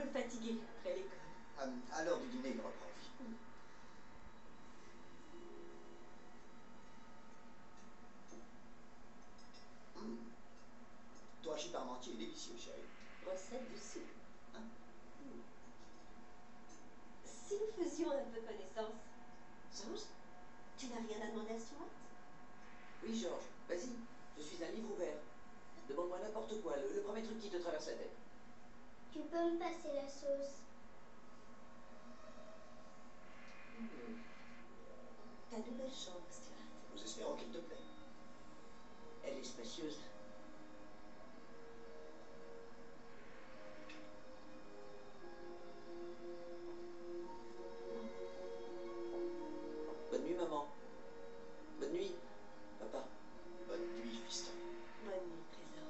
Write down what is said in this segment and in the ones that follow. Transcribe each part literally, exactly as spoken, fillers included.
peu fatiguée après l'école. À, à l'heure du dîner, il n'aura pas envie. Mm. Mmh. Ton hachis parmentier est délicieux, chérie. Recette du sud. Hein? Mm. Si nous faisions un peu connaissance. Georges, tu n'as rien à demander à Stuart? Oui, Georges, vas-y, je suis un livre ouvert. Demande-moi n'importe quoi, le, le premier truc qui te traverse la tête. Tu peux me passer la sauce? Mmh. Ta nouvelle chambre, Stuart. Nous espérons qu'il te plaît. Elle est spacieuse. Bonne nuit, maman. Bonne nuit, papa. Bonne nuit, fiston. Bonne nuit, trésor.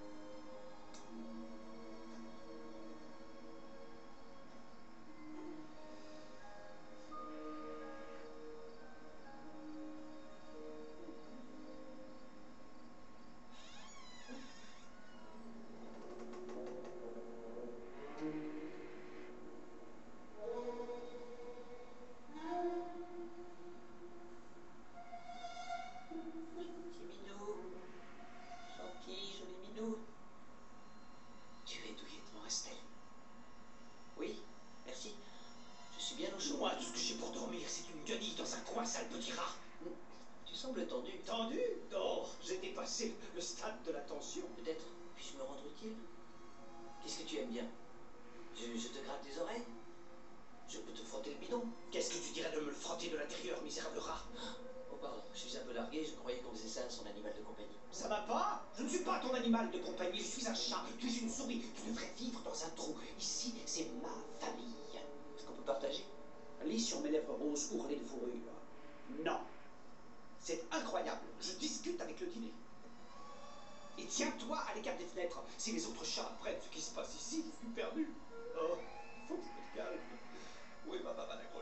Petit minou. Gentil, joli minou. Tu es douillettement, Estelle. Oui, merci. Je suis bien au chaud. Moi, tout ce que j'ai pour dormir, c'est une guenille dans un coin, sale petit rat. Tu sembles tendu. Tendu? Non, j'ai dépassé le stade de la tension. Peut-être puis-je me rendre utile? Qu'est-ce que tu aimes bien? je, je te gratte les oreilles? Je peux te frotter le bidon? Qu'est-ce que tu dirais de me le frotter de l'intérieur, misérable rat? Oh pardon, je suis un peu largué, je croyais qu'on faisait ça à son animal de compagnie. Ça va pas? Je ne suis pas ton animal de compagnie, je suis un chat, tu es une souris, tu devrais vivre dans un trou. Ici, c'est ma famille. Est-ce qu'on peut partager? Lis sur mes lèvres roses ourlées de fourrure. Non. C'est incroyable, je discute avec le dîner. Et tiens-toi à l'écart des fenêtres. Si les autres chats apprennent ce qui se passe ici, je suis perdu. Oh, faut que je me calme. Où est ma maman?